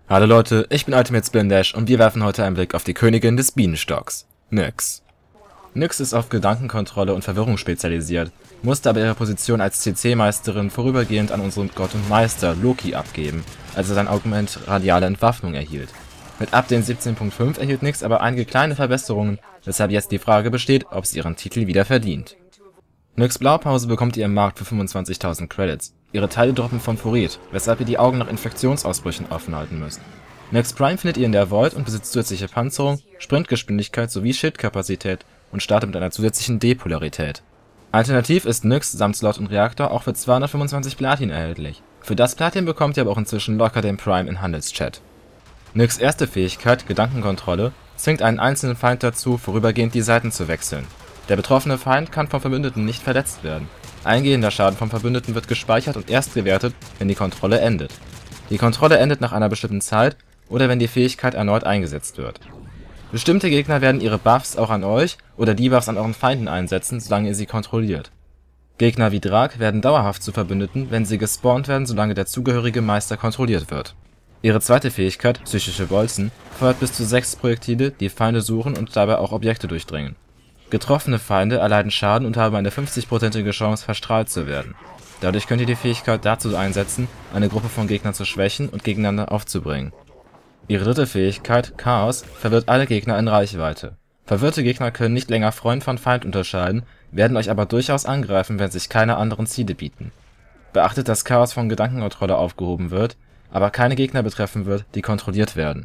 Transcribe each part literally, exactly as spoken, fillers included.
Hallo Leute, ich bin Ultimate Splindash und wir werfen heute einen Blick auf die Königin des Bienenstocks, Nyx. Nyx ist auf Gedankenkontrolle und Verwirrung spezialisiert, musste aber ihre Position als C C-Meisterin vorübergehend an unseren Gott und Meister Loki abgeben, als er sein Augment Radiale Entwaffnung erhielt. Mit Update siebzehn Punkt fünf erhielt Nyx aber einige kleine Verbesserungen, weshalb jetzt die Frage besteht, ob sie ihren Titel wieder verdient. Nyx Blaupause bekommt ihr im Markt für fünfundzwanzigtausend Credits. Ihre Teile droppen von Furet, weshalb ihr die Augen nach Infektionsausbrüchen offen halten müsst. Nyx Prime findet ihr in der Void und besitzt zusätzliche Panzerung, Sprintgeschwindigkeit sowie Schildkapazität und startet mit einer zusätzlichen D-Polarität. Alternativ ist Nyx samt Slot und Reaktor auch für zweihundertfünfundzwanzig Platin erhältlich. Für das Platin bekommt ihr aber auch inzwischen locker den Prime in Handelschat. Nyx erste Fähigkeit, Gedankenkontrolle, zwingt einen einzelnen Feind dazu, vorübergehend die Seiten zu wechseln. Der betroffene Feind kann vom Verbündeten nicht verletzt werden. Eingehender Schaden vom Verbündeten wird gespeichert und erst gewertet, wenn die Kontrolle endet. Die Kontrolle endet nach einer bestimmten Zeit oder wenn die Fähigkeit erneut eingesetzt wird. Bestimmte Gegner werden ihre Buffs auch an euch oder Debuffs an euren Feinden einsetzen, solange ihr sie kontrolliert. Gegner wie Drak werden dauerhaft zu Verbündeten, wenn sie gespawnt werden, solange der zugehörige Meister kontrolliert wird. Ihre zweite Fähigkeit, psychische Bolzen, feuert bis zu sechs Projektile, die Feinde suchen und dabei auch Objekte durchdringen. Getroffene Feinde erleiden Schaden und haben eine fünfzigprozentige Chance, verstrahlt zu werden. Dadurch könnt ihr die Fähigkeit dazu einsetzen, eine Gruppe von Gegnern zu schwächen und gegeneinander aufzubringen. Ihre dritte Fähigkeit, Chaos, verwirrt alle Gegner in Reichweite. Verwirrte Gegner können nicht länger Freund von Feind unterscheiden, werden euch aber durchaus angreifen, wenn sich keine anderen Ziele bieten. Beachtet, dass Chaos von Gedankenkontrolle aufgehoben wird, aber keine Gegner betreffen wird, die kontrolliert werden.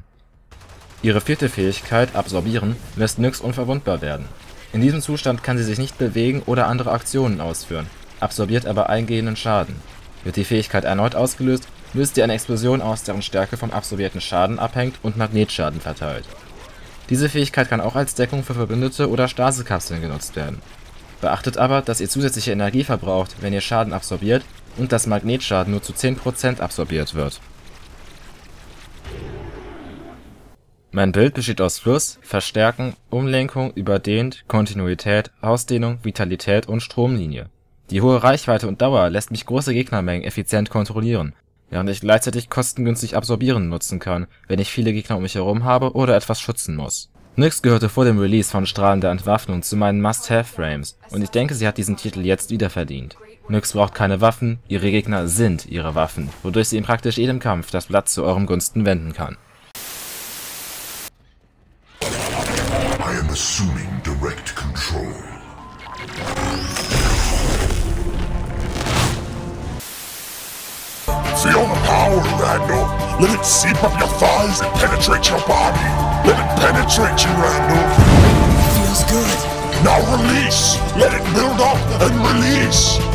Ihre vierte Fähigkeit, Absorbieren, lässt Nyx unverwundbar werden. In diesem Zustand kann sie sich nicht bewegen oder andere Aktionen ausführen, absorbiert aber eingehenden Schaden. Wird die Fähigkeit erneut ausgelöst, löst sie eine Explosion aus, deren Stärke vom absorbierten Schaden abhängt und Magnetschaden verteilt. Diese Fähigkeit kann auch als Deckung für Verbündete oder Stasekapseln genutzt werden. Beachtet aber, dass ihr zusätzliche Energie verbraucht, wenn ihr Schaden absorbiert und dass Magnetschaden nur zu zehn Prozent absorbiert wird. Mein Bild besteht aus Fluss, Verstärken, Umlenkung, Überdehnt, Kontinuität, Ausdehnung, Vitalität und Stromlinie. Die hohe Reichweite und Dauer lässt mich große Gegnermengen effizient kontrollieren, während ich gleichzeitig kostengünstig Absorbieren nutzen kann, wenn ich viele Gegner um mich herum habe oder etwas schützen muss. Nyx gehörte vor dem Release von Strahlen der Entwaffnung zu meinen Must-Have-Frames und ich denke, sie hat diesen Titel jetzt wieder verdient. Nyx braucht keine Waffen, ihre Gegner sind ihre Waffen, wodurch sie in praktisch jedem Kampf das Blatt zu eurem Gunsten wenden kann. I am assuming direct control. Feel the power, Randall. Let it seep up your thighs and penetrate your body. Let it penetrate you, Randall. Feels good. Now release. Let it build up and release.